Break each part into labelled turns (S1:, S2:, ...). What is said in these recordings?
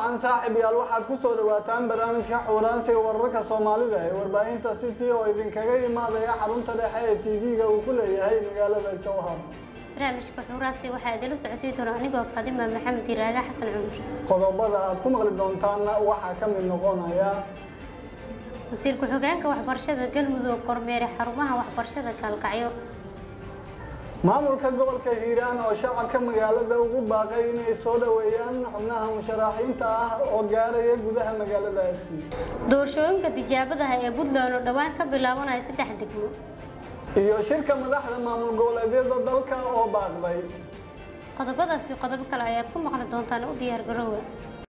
S1: wacan saaxiibayaal waxaad ku soo dhawaataan barnaamijka xuuraansi wararka Soomaalida ee warbaahinta City oo idinkaga imaadaya xarunta dhexe ee TV-ga uu ku leeyahay magaalada Jowhar.
S2: barnaamijka xuuraansi waxaa idin socodsiin doona anigoo Faadima Maxamed Iraaga Xasan Cumar.
S1: qodobada aad ku maqli doontaan waxaa ka mid noqonaya
S2: wasiirka xogeenka waxbarashada Galmudug kormeer xarumaha waxbarashada Kalkacyo.
S1: maamulka gobolka Hiiraan oo shacabka magaalada ugu baaqay inay soo dhaweeyaan xubnaha musharaxiinta ah oo gaaraya gudaha magaaladaasi.
S2: doorashooyinka tijaabada ee Puntland oo dhawaan ka bilaabanaya 3 degmo.
S1: iyo shirka madaxda maamul goboleedyada dalka oo baaqday.
S2: qodobadaasi qodob kale ayaad ku maqli doontaan u diyaar garoowa.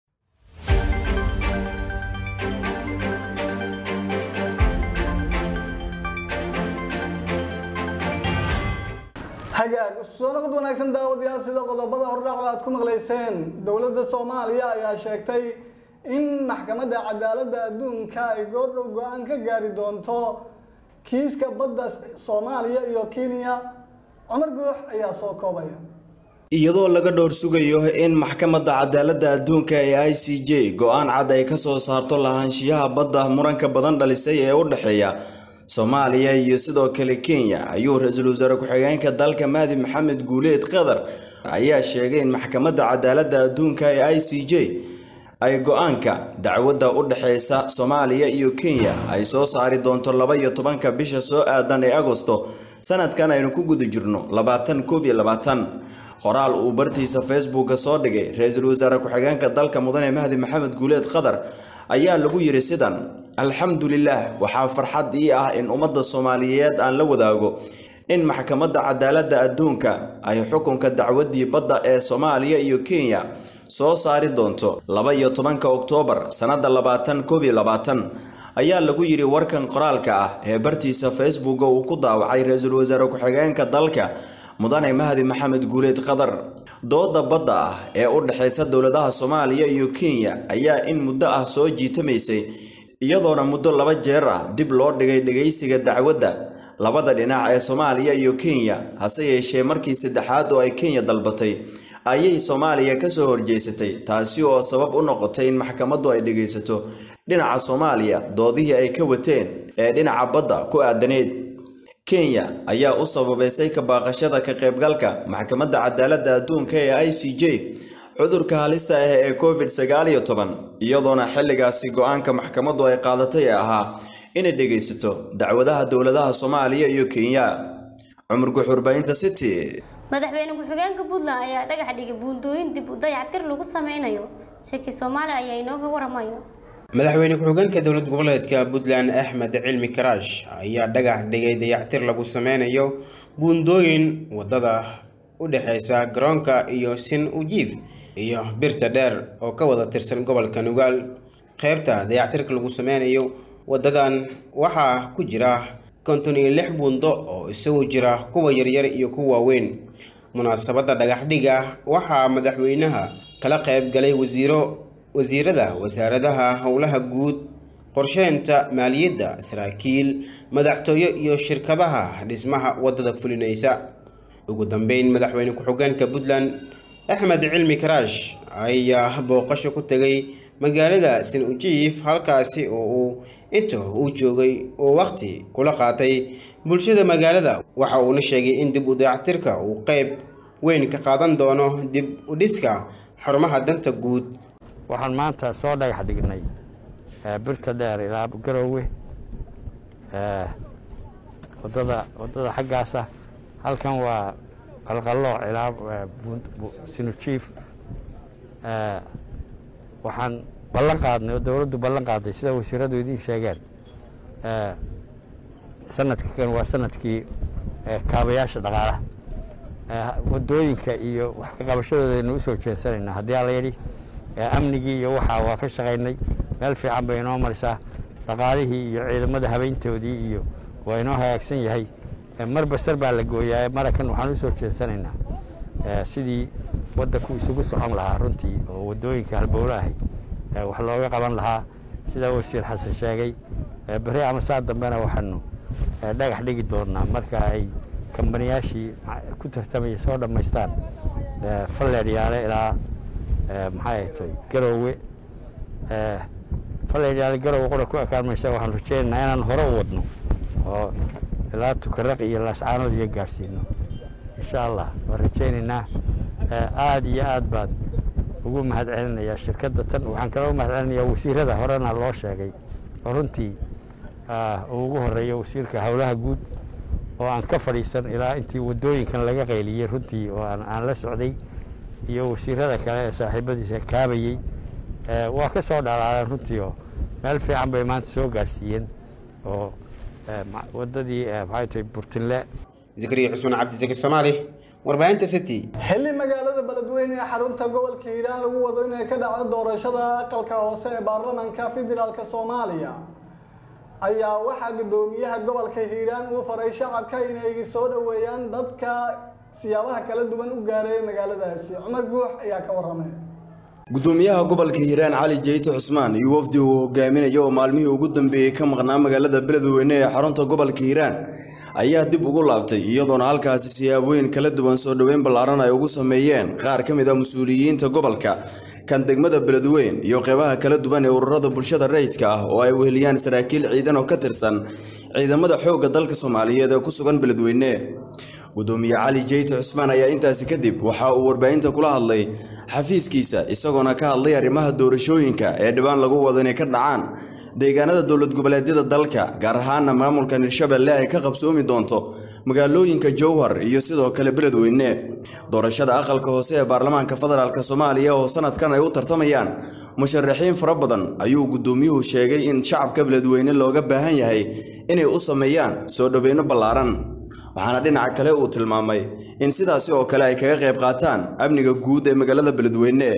S1: hagaag soo noqod wanaagsan daawadayaal sida qodobada hordhac aad ku maqleyseen dawladda Soomaaliya ayaa sheegtay in maxkamadda cadaaladda adduunka ay goordhow go'aan ka gaari doonto kiiska badda Soomaaliya iyo Kenya. Umar Guux ayaa soo koobaya
S3: iyadoo laga dhowr sugayo in maxkamadda cadaaladda adduunka ee ICJ go'aan cad ay ka soo saarto lahaanshiyaha badda muranka badan dhalisay ee u dhaxeeya Soomaaliya iyo sidoo kale Kenya ayuu ra'iisul wasaare ku-xigeenka dalka Maadi Maxamed Guuleed Qadar ayaa sheegay in maxkamadda cadaaladda adduunka ee ICJ ay go'aanka dacwadda u dhaxeysa Soomaaliya iyo Kenya ay soo saari doonto 12 bisha soo aadan ee Agoosto sanadkan aynu ku guda jirno 2021 qoraal uu bartiisa Facebook soo dhigay ra'iisul wasaare ku-xigeenka dalka mudane Maadi Maxamed Guuleed Qadar ayaa lagu yiri sidan alxamdulillah waxaa farxad ii ah in ummadda Soomaaliyeed aan la wadaago in maxkamadda cadaaladda adduunka ay xukunka dacwadii badda ee Soomaaliya iyo Kenya soo saari doonto 12 Oktoobar sanada 2021 ayaa lagu yiri warkan qoraalka ah ee bartiisa Facebook uu ku daawacay ra'iisul wasaare ku-xigeenka dalka mudane Maadi Maxamed Guuleed Qadar. dooda badda ah ee u dhaxeysa dawladaha Soomaaliya iyo Kenya ayaa in muddo ah soo jiitamaysay iyadoona muddo 2 jeer ah dib loo dhigay dhageysiga dacwadda labada dhinac ee Soomaaliya iyo Kenya hase yeeshee markii saddexaad oo ay Kenya dalbatay ayay Soomaaliya ka soo horjeesatay taasi oo sabab u noqotay in maxkamaddu ay dhageysato dhinaca Soomaaliya doodihii ay ka wateen ee dhinaca badda ku aadaneed. Kenya ayaa u sababaysay ka baaqashada ka qaybgalka maxkamadda cadaaladda adduunka ee ICJ cudurka halista ah ee COVID-19 iyadoona xilligaasi go'aanka maxkamaddu ay qaadatay ahaa inay dhageysato dacwadaha dawladaha Soomaaliya iyo Kenya. Umar Guux warbaahinta City.
S2: madaxweyne ku-xigeenka Puntland ayaa dhagax dhigay buundooyin dib u dayactir lagu sameynayo seki Soomaaliya ayaa inooga waramayo.
S4: madaxweyne ku-xigeenka dowlad goboleedka Puntland Axmed Cilmi Karaash ayaa dhagax dhigay dayactir lagu sameynayo buundooyin wadada u dhaxeysa garoonka iyo Sin Ujiif iyo birta dheer oo ka wada tirsan gobolka Nugaal. qaybta dayactirka lagu sameynayo wadadan waxaa ku jira 56 buundo oo isugu jira kuwa yaryar iyo kuwa waaweyn. munaasabadda dhagax dhiga waxaa madaxweynaha kala qayb galay wasiirada wasaaradaha howlaha guud qorsheynta maaliyadda saraakiil madaxtooyo iyo shirkadaha dhismaha wadada fulinaysa. ugu dambeyn madaxweyne ku-xigeenka Puntland Axmed Cilmi Karaash ayaa booqasho ku tagay magaalada Sin Ujiif halkaasi oo inta uu joogay oo waqti kula qaatay bulshada magaalada. waxa uu sheegay in dib u dayactirka uu qayb weyn ka qaadan doono dib u dhiska xarumaha danta guud.
S5: waxaan maanta soo dhagax dhignay birta dheer ilaa Garowe wadada xaggaasa halkan waa qalqalooc ilaa Sin Ujiif. waxaan ballan qaadnay oo dawladdu ballan qaaday sida wasiiradu idin sheegeen sanadkan waa sanadkii kaabayaasha dhaqaalaha wadooyinka iyo wax ka qabashadooda u soo jeesanayna haddii la yiri amnigii iyo waxa waa ka shaqeynay meel fiican bay inoo marisaa dhaqaalihii iyo ciidamada habeyntoodii iyo waa inoo hagaagsan yahay marba sar baa la gooyaa marakan waxaan u soo jeesanaynaa sidii waddanku isugu socon lahaa runtii oo wadooyinka halbowlaha wax looga qaban lahaa sida wasiir Xasan sheegay bari ama saa dambena waxaanu dhagax dhigi doonaa marka ay kambaniyaashii ku tartamay soo dhameystaan falleeriyaale ilaa maxay tahay Garowe falaydaali garow qora ku ekaan maysa waxaan rajaynaynaa inaan hore u wadno oo ilaa tukaraq iyo laascaanood iyo gaarsiino insha allah waan rajaynaynaa aad iyo aad baad ugu mahadcelinayaa shirkadda tan waxaan kaloo mahadcelinayaa wasiirada horena loo sheegay oo runtii ugu horeeyo wasiirka howlaha guud oo aan ka fadhiisan ilaa intii wadooyinkan laga qayliyey runtii oo aan la socday iyo wasiirada kale ee saaxiibadiisa kaabayey waa ka soo dhalaaleen runtii oo meel fiican bay maanta soo gaarsiiyeen oo wadadii maxay tahay Burtinle
S4: Zakariya Cusman Cabdi Zaki Soomaali warbaahinta City
S1: xilli magaalada Beledweyne ee xarunta gobolka Hiiraan lagu wado inay ka dhacdo doorashada aqalka hoose ee baarlamaanka federaalka Soomaaliya ayaa waxa gudoomiyaha gobolka Hiiraan uu faray shacabka inay soo dhaweeyaan dadka siyaabaha kala duwan u gaaray magaaladaasi Cumar Guux ayaa ka waramay
S3: gudoomiyaha gobolka Hiiraan Cali Jeyte Cusmaan iyo wafdi uu hogaaminayo oo maalmihii ugu dambeeyay ka maqnaa magaalada Beledweyne ee xarunta gobolka Hiiraan ayaa dib ugu laabtay iyadoona halkaasi siyaabooyin kala duwan soo dhaweyn ballaaran ay ugu sameeyeen qaar ka mid ah mas'uuliyiinta gobolka kan degmada Beledweyne iyo qeybaha kala duwan ee ururada bulshada rayidka ah oo ay weheliyaan saraakiil ciidan oo ka tirsan ciidamada xoogga dalka Soomaaliyeed ee ku sugan Beledweyne gudoomiye Cali Jeyte Cusmaan ayaa intaasi kadib waxa uu warbaahinta kula hadlay xafiiskiisa isagoona ka hadlay arrimaha doorashooyinka ee dhibaan lagu wado inay ka dhacaan deegaanada dawlad goboleedyada dalka gaar ahaan maamulka Hirshabelle ay ka qabsoomi doonto magaalooyinka Jowhar iyo sidoo kale Beledweyne doorashada aqalka hoose ee baarlamaanka federaalka Soomaaliya oo sanadkan ay u tartamayaan musharaxiin fara badan ayuu gudoomiyuhu sheegay in shacabka Beledweyne looga baahan yahay inay u sameeyaan soo dhaweyn ballaaran waxaana dhinaca kale uu tilmaamay in sidaasi oo kale ay kaga qayb qaataan amniga guud ee magaalada Beledweyne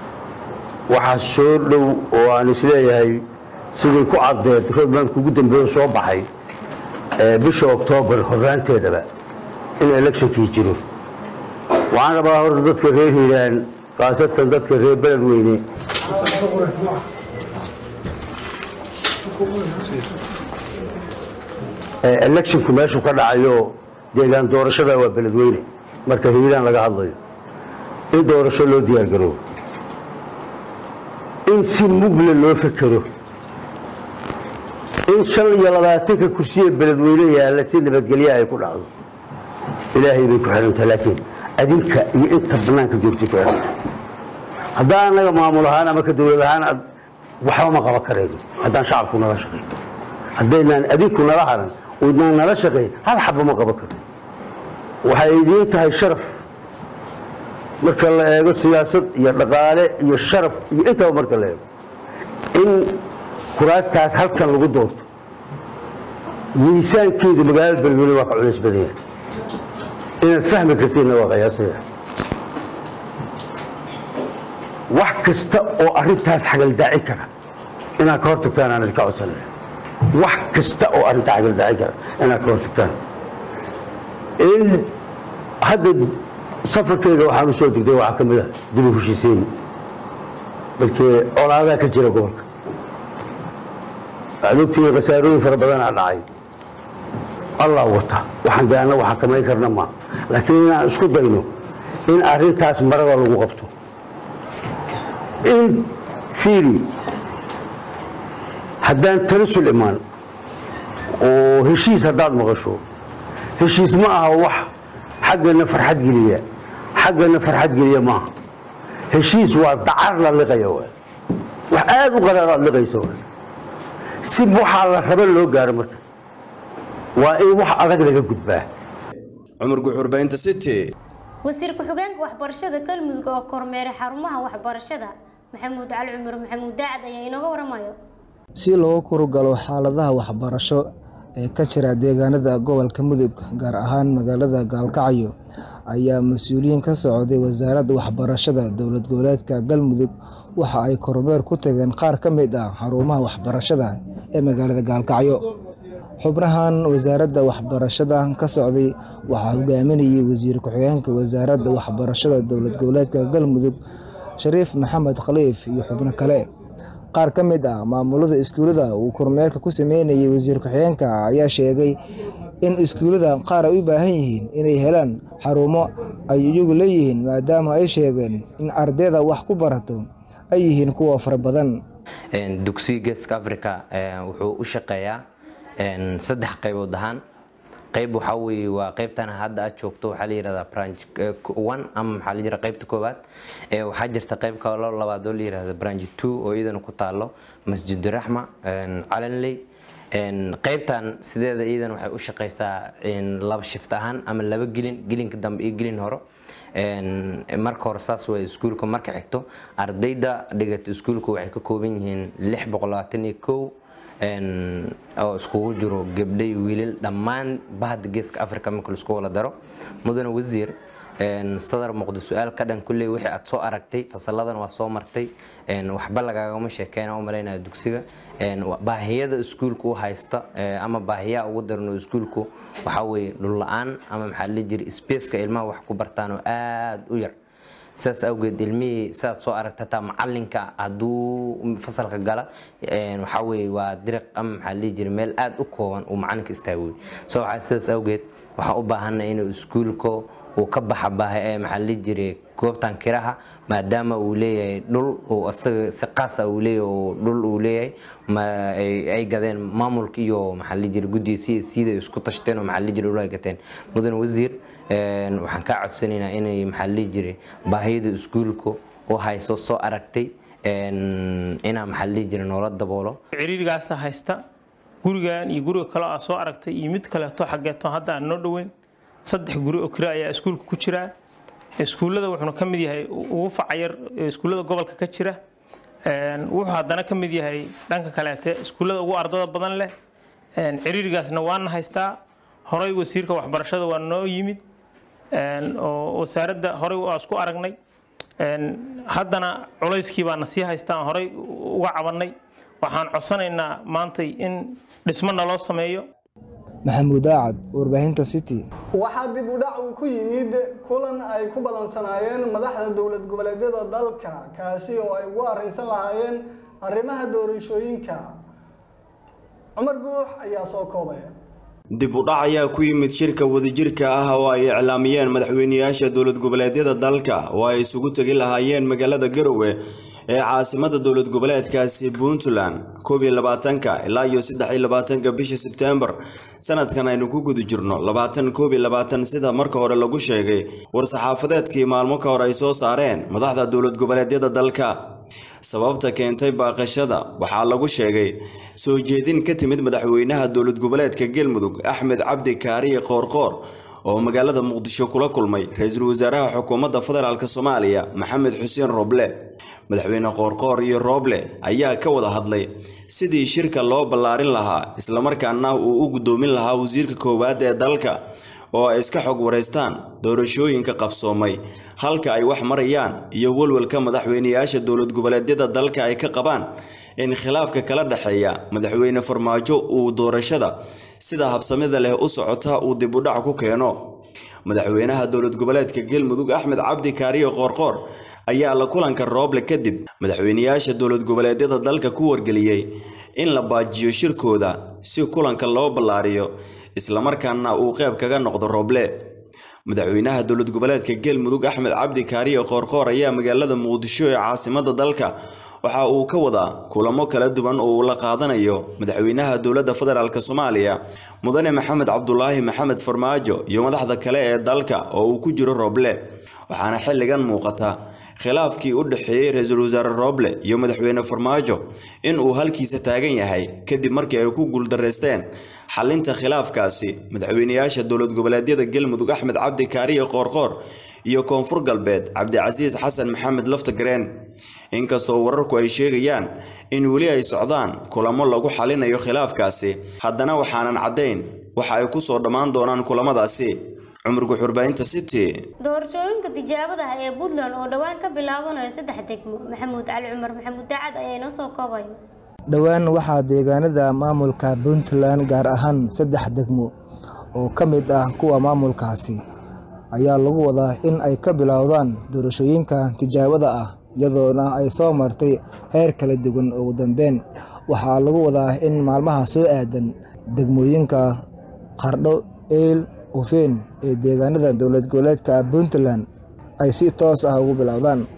S6: waxa soo dhow oo aan isleeyahay sidii ku cadeed roobman ugu dambeeyay soo baxay bisha October horaanteedaba in electionkii jiro waxaan rabaa hor dadka reer Hiiraan qaasatan dadka reer Beledweyne electionku meeshu ka dhacayo deegaan doorashada waa Beledweyne marka Hiiraan laga hadlayo in doorasho loo diyaar garow in si mugle loo fakaro in 25 kursi Beledweyne yaala si nabadgelyo ay ku dhacdo ilaahay bay ku xirantahay laakiin adinka iyo inta banaanka joogtay ku xiran haddaan anaga maamul ahaan ama ka dawlad ahaan waxba ma qaban karayno haddaan shacabku nala shaqeeyo haddaan adinku nala haran ودنا نرشقين هل حب ما قبكر وحيدين تهاي شرف مركل الله السياسة يا الرقالة يا الشرف يا أنت ومركل الله إن كراس تاس هل كان لو دور ميزان كيد مقال بالبلد واقع ليش بديه إن الفهم كثير واقع يصير وحكست أو أريد تاس حق الداعي كنا إن كورتك تانا أنا الكعب سنة wax kasta oo arinta cagal dhacay kara inaa ka hortagtaan in hadda safarkeeda waxaan u soo degday waxa kamid ah dib u heshiisiin markii colaadaha ka jira gobolka aluugtii qasaarooyin fara badan aa dhacay allah wata waxaan gaana waxa kamay karna ma laakiin inaan isku dayno in arintaas marada lagu qabto in fiiri haddaan tanasul imaan oo heshiis haddaad maqasho heshiis ma aha wax xaggana farxad geliya maaha heshiis waa dacar la liqaya wax aad u qaraar aad liqayso si waxaa la raba loo gaaro marka waa in wax adag laga gudbaa
S3: Cumar Guux warbaahinta City
S2: wasiir ku-xigeenka waxbarashada Galmudug oo kormeeray xarumaha waxbarashada Maxamuud Cali Cumar Maxamuud Daacad ayaa inooga waramayo
S7: si loo kurgalo xaaladaha waxbarasho ee ka jira deegaanada gobolka Mudug gaar ahaan magaalada Gaalkacyo ayaa mas'uuliyiin ka socday wasaaradda waxbarashada dowlad goboleedka Galmudug waxa ay kormeer ku tageen qaar ka mid ah xarumaha waxbarashada ee magaalada Gaalkacyo xubnahan wasaaradda waxbarashada ka socday waxa hogaaminayay wasiir ku-xigeenka wasaaradda waxbarashada dowlad goboleedka Galmudug Shariif Maxamed Khaliif iyo xubno kale qaar ka mid ah maamulada iskuulada uu kormeerka ku sameeyay wasiir ku-xigeenka ayaa sheegay in iskuulada qaar ay u baahan yihiin inay helaan xarumo ay iyagu leeyihiin maadaama ay sheegeen in ardayda wax ku barato ay yihiin kuwa fara badan
S8: dugsiga Geeska Afrika wuxuu u shaqeeyaa saddex qaybood ahaan. qayb waxa weeye waa qaybtan hadda aad joogto waxa la yiraahdaa branch 1 ama waxa la yiraahdaa qaybta koobaad waxa jirta qayb kale labaad oo la yiraahdo branch 2 oo iyadana ku taalo Masjid Rahma Calanley qaybtan sideeda iyadana waxay u shaqeysaa laba shift ahaan ama laba gelinka dambe iyo gelin hore marka hore saas way iskuulka marka xigto ardayda dhigata iskuulka waxay ka kooban yihiin 621 oo iskugu jiro gabdhay wiilal dhammaan bahda Geeska Afrika marka la isku wada daro mudane wasiir sadar muqdo su'aal ka dhan kullee wixii aad soo aragtay fasaladan waa soo martay waxba lagagama sheekeyna oo maleynaa dugsiga baahiyada iskuulku u haysta ama baahiyaha ugu darno iskuulku waxa weeye dhul la'aan ama maxaa la jiri space-ka ilmaha wax ku bartaan oo aad u yar saas awgeed ilmihii saad soo aragtaa macalinka hadduu fasalka gala waxa weeye waa diriq ama maxaa la jiri meel aad u kooban uu macalinka istaagay soo waxa saas awgeed waxa u baahanay inuu iskuulku uu ka baxa baahi ee maxaa la jiri goobtan kiraha maadaama uu leeyahay dhul oo asaga si qaas ah uu leeyahay dhul uu leeyahay ma ay gadeen maamulka iyo maxaa la jiri guddiga sida isku tashteen oo maxaa la jiri ay gateen mudane wasiir waxaan ka codsanaynaa inay maxaa la jiri baahida iskuulku oo hayso soo aragtay ina maxaa la jiri nolol daboolo
S9: ciriirigaas haysta gurigan iyo guriga kale oo soo aragtay iyo mid kale oo xageeto hadda aan noo dhaweyn saddex guri oo kira ayaa iskuulka ku jira iskuulada wuxuu ka mid yahay ugu facayar iskuulada gobolka ka jira wuxuu haddana ka mid yahay dhanka kale iskuulada ugu ardada badan leh ciriirigaasna waan haystaa horay wasiirka waxbarashada waa noo yimid oo wasaaradda horay waa isku aragnay haddana culayskii baana sii haystaan horay uga cabanay waxaan codsanaynaa maanta in dhismo naloo sameeyo
S7: maxamuud aacad warbaahinta city
S1: waxaa dib u dhac uu ku yimid kulan ay ku balansanaayeen madaxda dowlad goboleedyada dalka kaasi oo ay ugu arrinsan lahaayeen arrimaha doorashooyinka Cumar Guux ayaa soo koobaya
S3: dib u dhac ayaa ku yimid shirka wadajirka ah oo ay iclaamiyeen madaxweynayaasha dowlad goboleedyada dalka oo ay isugu tagi lahaayeen magaalada Garowe ee caasimada dowlad goboleedkaasi Puntland 22 ilaa 23 bisha September sanadkan aynu ku guda jirno 2021 sida marka hore lagu sheegay war saxaafadeedkii maalmo ka hor ay soo saareen madaxda dowlad goboleedyada dalka sababta keentay baaqashada waxaa lagu sheegay soo jeedin ka timid madaxweynaha dowlad goboleedka Galmudug Axmed Cabdi Kaariye Qoorqoor oo magaalada Muqdisho kula kulmay ra'iisul wasaaraha xukuumadda federaalka Soomaaliya Maxamed Xuseen Roble madaxweyne Qoorqoor iyo Roble ayaa ka wada hadlay sidii shirka loo ballaarin lahaa isla markaana uu u gudoomin lahaa wasiirka koowaad ee dalka oo ay iska xog wareystaan doorashooyinka qabsoomay halka ay wax marayaan iyo walwalka madaxweynayaasha dowlad goboleedyada dalka ay ka qabaan in khilaafka kala dhaxeeya madaxweyne Farmaajo uu doorashada sida habsamida leh u socota uu dib u dhac ku keeno madaxweynaha dowlad goboleedka Galmudug Axmed Cabdi Kaariye Qoorqoor ayaa la kulanka Roble kadib madaxweynayaasha dowlad goboleedyada dalka ku wargeliyay in la baajiyo shirkooda si kulanka loo ballaariyo isla markaana uu qayb kaga noqdo Roble madaxweynaha dowlad goboleedka Galmudug Axmed Cabdi Kaariye Qoorqoor ayaa magaalada Muqdisho ee caasimada dalka waxa uu ka wadaa kulamo kala duwan oo la qaadanayo madaxweynaha dowladda federaalka Soomaaliya mudane Maxamed Cabdullaahi Maxamed Farmaajo iyo madaxda kale ee dalka oo uu ku jiro Roble waxaana xilligan muuqata khilaafkii u dhaxeeyay ra'iisul wasaare Roble iyo madaxweyne Farmaajo in uu halkiisa taagan yahay kadib markii ay ku guuldareysteen xalinta khilaafkaasi madaxweynayaasha dowlad goboleedyada Galmudug Axmed Cabdi Kaariye Qoorqoor iyo Koonfur Galbeed Cabdicasiis Xasan Maxamed Laftagreen inkastoo wararku ay sheegayaan in wali ay socdaan kulamo lagu xalinayo khilaafkaasi haddana waxaanan cadeyn waxa ay ku soo dhamaan doonaan kulamadaasi Cumar Guux warbaahinta City
S2: doorashooyinka tijaabada ah ee Puntland oo dhawaan ka bilaabanayo 3 degmo Maxamuud Cali Cumar Maxamuud Daacad ayaa inoo soo koobay
S7: dhawaan waxaa deegaanada maamulka Puntland gaar ahaan 3 degmo oo ka mid ah kuwa maamulkaasi ayaa lagu wadaa in ay ka bilowdaan doorashooyinka tijaabada ah iyadoona ay soo martay heer kala duwan ugu dambeyn waxaa lagu wadaa in maalmaha soo aadan degmooyinka Qardho Eel Ufeen ee deegaanada dowlad goboleedka Puntland ay si toos ah ugu bilowdaan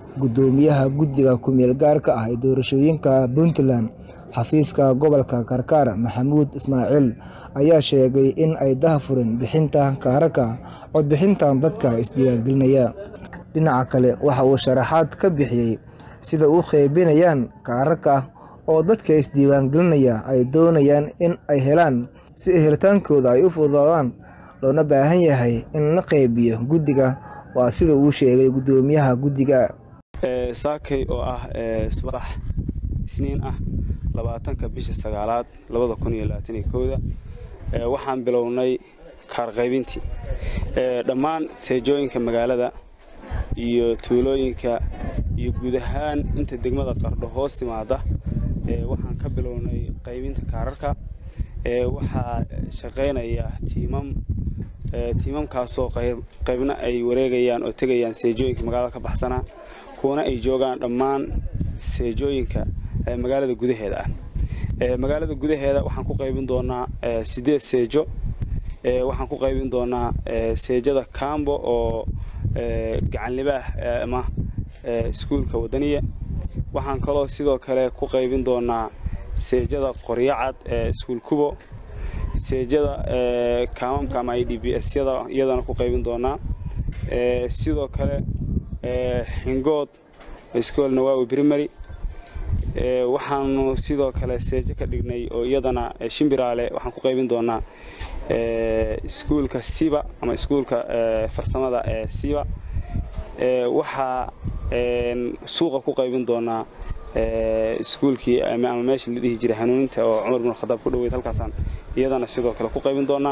S7: gudoomiyaha guddiga ku-meel gaarka ah ee doorashooyinka Puntland xafiiska gobolka Karkar Maxamuud Ismaaciil ayaa sheegay in ay daahfurin bixinta kaararka codbixinta dadka isdiiwaangelinaya. Dhinaca kale waxa uu sharaxaad ka bixiyay sida uu qaybinayaan kaararka oo dadka isdiiwaangelinaya ay doonayaan in ay helaan si helitaankooda ay u fududaadaan loona baahan yahay in la qaybiyo guddiga. Waa sida uu sheegay gudoomiyaha guddiga
S10: saakay oo ah subax isniin ah 20 bisha 9aad 2021 waxaan bilownay kaar qaybintii dhammaan seejooyinka magaalada iyo tuulooyinka iyo guud ahaan inta degmada Qardho hoos timaada waxaan ka bilownay qaybinta kaararka waxaa shaqeynaya tiimamkaas oo qaybna ay wareegayaan oo tagayaan seejooyinka magaalada ka baxsana kuwana ay joogaan dhammaan seejooyinka magaalada gudaheeda magaalada gudaheeda waxaan ku qaybin doonaa 8 seejo waxaan ku qaybin doonaa seejada Kambo oo gacan libaax ama iskuulka wadaniga waxaan kaloo sidoo kale ku qaybin doonaa seejada Qoryacad iskuul Kubo seejada kaamamka ama IDPS yada iyadana ku qaybin doonaa sidoo kale Hingood iskuul Nawaawi Primary waxaanu sidoo kale seejo ka dhignay oo iyadana Shimbiraale waxaan ku qaybin doonaa iskuulka Siba ama iskuulka farsamada Siba waxa suuqa ku qaybin doonaa iskuulkii ama meeshii la dhihi jiray hanuuninta oo Umar ibn Khadaab ku dhaweyd halkaasaan iyadana sidoo kale ku qaybin doonaa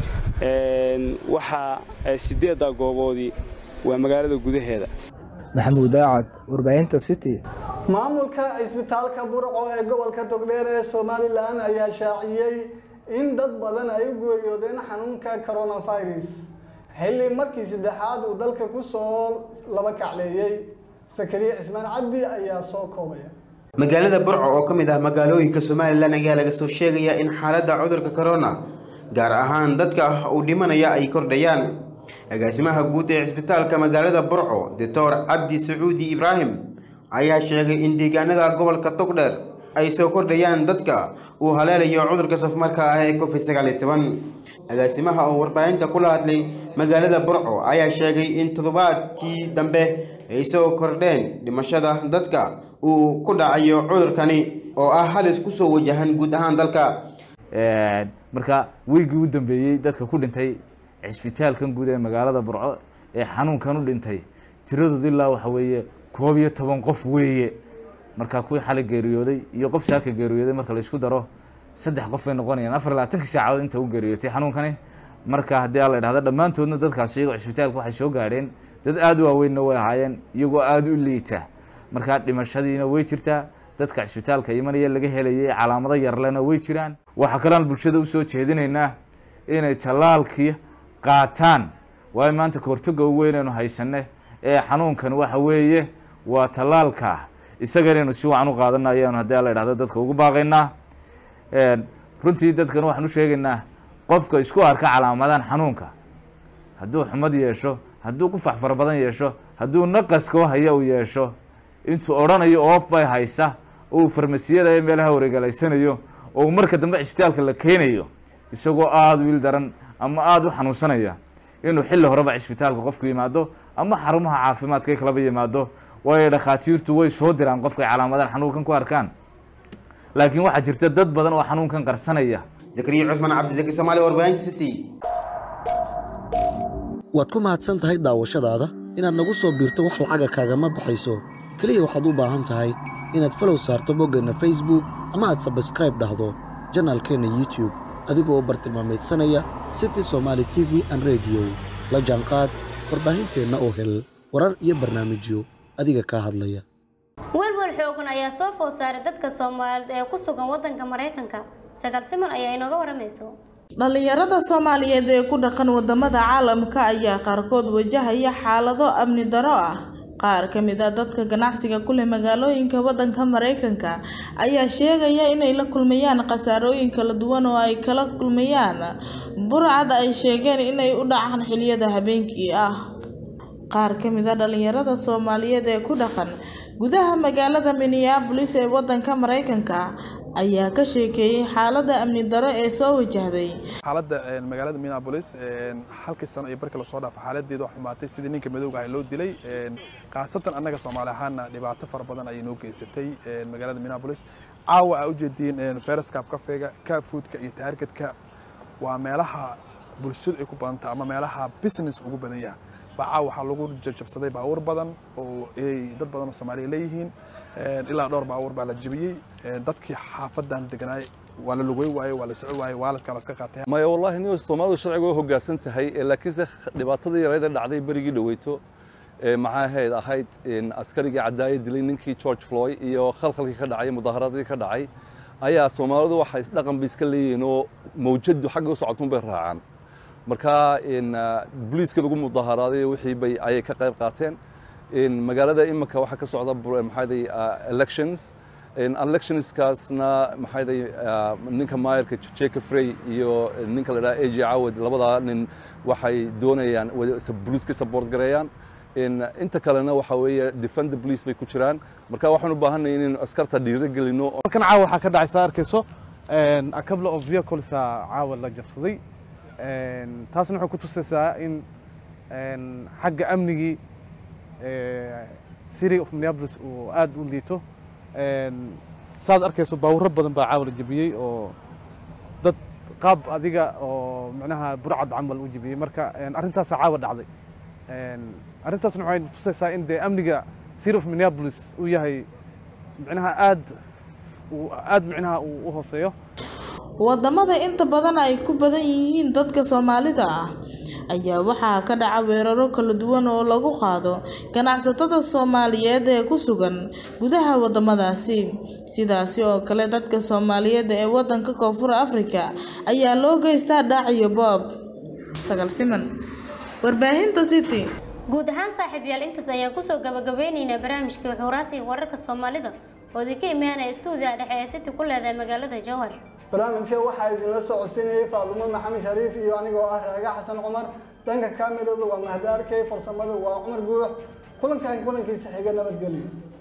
S10: waxa 8 gooboodii waa magaalada gudaheeda.
S7: Maxamuud Daacad, warbaahinta City.
S1: maamulka isbitaalka Burco ee gobolka Togdheer ee Soomaaliland ayaa shaaciyay in dad badan ay u geeriyoodeen xanuunka coronavirus xilli markii saddexaad uu dalka ku soo laba kacleeyay. Sakariya Ismaan Cabdi ayaa soo koobaya.
S4: magaalada Burco oo kamid ah magaalooyinka Soomaaliland ayaa laga soo sheegaya in xaaladda cudurka corona gaar ahaan dadka uu dhimanaya ay kordhayaan. agaasimaha guud ee isbitaalka magaalada Burco Dr. Cabdi Sacuudi Ibrahim ayaa sheegay in deegaanada gobolka Togdheer ay soo kordhayaan dadka uu haleelayo cudurka safmarka ah ee COVID-19. agaasimaha oo warbaahinta kula hadlay magaalada Burco ayaa sheegay in toddobaadkii dambe ay soo kordheen dhimashada dadka uu ku dhacayo cudurkani oo ah halis ku soo wajahan guud ahaan dalka.
S11: marka weygii u dambeeyay dadka ku dhintay isbitaalkan guud ee magaalada Burco ee xanuunkan u dhintay tiradoodu ilaa waxa weeye 11 qof weeye. marka kuwii xalay geeriyooday iyo qof saaka geeriyooday marka la isku daro 3 qof bay noqonayaan 24 saacadood inta uu geeriyootay xanuunkani. marka haddii la yiraahdo dhammaantoodna dadkaas iyaga isbitaalka waxay soo gaareen dad aad u waaweyn way ahaayeen iyagoo aad u liita. marka dhimashadiina way jirtaa dadka isbitaalka imanaya laga helayay calaamado yar lena way jiraan. waxa kale aan bulshada u soo jeedinaynaa inay talaalkii qaataan way maanta hortaga ugu weyn ee haysanay ee xanuunkan waxa weeye waa talaalka isagana inuu si wacan u qaadanayaan haddii la yiraahdo dadka ugu baaqaynaa. runtii dadkan waxaan u sheegaynaa qofka isku arka calaamadan xanuunka hadduu xumad yeesho hadduu ku faxfar badan yeesho hadduu naqaska haya u yeesho intuu oranayo oof bay haysa oo farmasiyada ee meelaha wareegalaysanayo oo marka dambe isbitaalka la keenayo isagoo aad wiil daran ama aad u xanuunsanaya inuu xilli horeba isbitaalka qofku yimaado ama xarumaha caafimaadka kala yimaado way dhakhaatiirtu way soo diraan qofka calaamadan xanuunkan ku arkaan. laakiin waxa jirta dad badan oo xanuunkan qarsanaya.
S4: Zakariya Usman Cabdi Zaki Soomaali warbaahinta City.
S12: waad ku mahadsan tahay daawashadaada inaad nagu soo biirto wax lacag kaagama baxayso kaliya waxaad u baahan tahay inaad follow saarto boggana Facebook ama aad subscribe dhahdo channelkeena YouTube adigoo bartilmaameedsanaya City Somali TV and Radio la jaanqaad warbaahinteena oo hel warar iyo barnaamijyo adiga ka hadlaya.
S2: walwal xoogan ayaa soo food saaray dadka Soomaaliyeed ee ku sugan wadanka Mareykanka. Sagal Siman ayaa inooga waramayso.
S13: dhalinyarada Soomaaliyeed ee ku dhaqan wadamada caalamka ayaa qaarkood wajahaya xaalado amni darro ah. qaar ka mid ah dadka ganacsiga ku leh magaalooyinka wadanka Mareykanka ayaa sheegaya inay la kulmayaan khasaarooyin kala duwan oo ay kala kulmayaan burcad ay sheegeen inay u dhacaan xilliyada habeenkii ah. qaar ka mid ah dhalinyarada Soomaaliyeed ee ku dhaqan gudaha magaalada Minneapolis ee wadanka Mareykanka ayaa ka sheekeeyay xaaladda amni darro ee soo wajahday.
S14: xaaladda magaalada Minneapolis halkii sano iyo barkii la soo dhaafay xaaladdeedu wax xumaatay sidii ninka madowga ah loo dilay qaasatan annaga Soomaali ahaana dhibaato far badan ay noo geysatay magaalada Minneapolis. caawa ay u jeedeen Ferriscap Cafe-ga, Car Food-ka iyo Target-ka waa meelaha bulshadu ay ku badanta ama meelaha business ugu badan yahay. bacaa waxaa lagu jabsaday baabuur badan oo ay dad badan oo Soomaali leeyihiin ilaa dhowr baabuur baa la jabiyay dadkii xaafadan deganaay waa la lugay waayay waa la socod waayay waalidka la iska qaatay
S15: ma wallahi inuu Soomaalidu sharciga u hoggaansan tahay laakiin dhibaatada yareeyda dhacday barigii dhaweyto maxaa ahayd in askarigii cadaayay dilay ninkii George Floyd iyo khalkhalkii ka dhacay mudaaharadii ka dhacay ayaa Soomaalidu waxay dhaqan biska leeyihiin oo mawjadu xagga u socodun bay raacaan marka in booliiska lagu mudaaharaday wixii bay ay ka qayb qaateen in magaalada imika waxa ka socda elections in electionskaasna ninka maayarka Jacob Frey iyo ninka la yiraahdo AJ Awad labada nin waxay doonayaan booliiska support gareeyaan inta kalena waxa weeye defend the police bay ku jiraan marka waxaan u baahanahay in askarta dhiirigelino
S16: halkan caawa waxa ka dhacay arkayso a couple of vehicles caawa la jabsaday taasna waxay ku tusaysaa in xagga amnigii city of Minneapolis uu aad u liito saad arkayso baawuro badan baa caawa la jabiyey oo dad qaab adiga oo macnaha burcad camal u jabiyey marka arrintaas caawa dhacday arrintaasna waxay tusaysaa in amniga city of Minneapolis uu yahay macnaha aad macnaha u hooseeyo
S13: wadamada inta badan ay ku badan yihiin dadka Soomaalida ah ayaa waxaa ka dhaca weeraro kala duwan oo lagu qaado ganacsatada Soomaaliyeed ee ku sugan gudaha wadamadaasi sidaas oo kale dadka Soomaaliyeed ee wadanka Koonfur Afrika ayaa loo geystaa dhac iyo boob. Sagal Siman, warbaahinta City.
S2: guud ahaan saaxiibayaal intaas ayaan kusoo gabagabeynaynaa barnaamijkii Waxuraasi wararka Soomaalida oo idinka imaanaya stuudiga dhexe ee City ku leedahay magaalada Jowhar.
S1: barnaamijka waxaa idinla socodsiinayay Faadumo Maxamed Shariif iyo anigoo ah Raaga Xasan Cumar. dhanka kaamirada waa Mahdaarkay, farsamada waa Cumar Guux. kulankiisa xiga nabadgelyo.